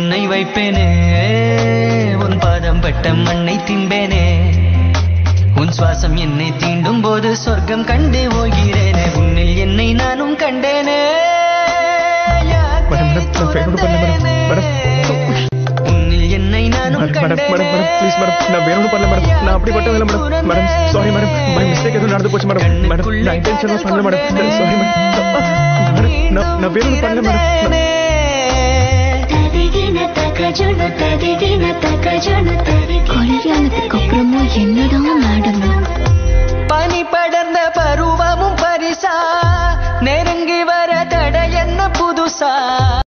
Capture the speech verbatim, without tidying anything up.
உன்னை வைப்பேனே உன் பாதம் பட்ட மண்ணை தின்பேனே உன் சுவாசம் என்னை தீண்டும் போது சொர்க்கம் கண்டு போகிறேனே உன்னில் என்னை நானும் கண்டேனே உன்னில் என்னை நானும் கண்டேனே ப்ளீஸ் மேடம் நான் வேற ஒன்றும் பண்ணல மேடம் நான் அப்படி பட்டதில்லை madam madam sorry madam by mistake எதுவும் நடந்து போச்சு மேடம் மேடம் நான் இன்டென்ஷனாக பண்ணல மேடம் சாரி மேடம் நான் நான் வேற ஒன்றும் பண்ணல மேடம் तदिगिन तकजुनु तदिगिन तकजुनु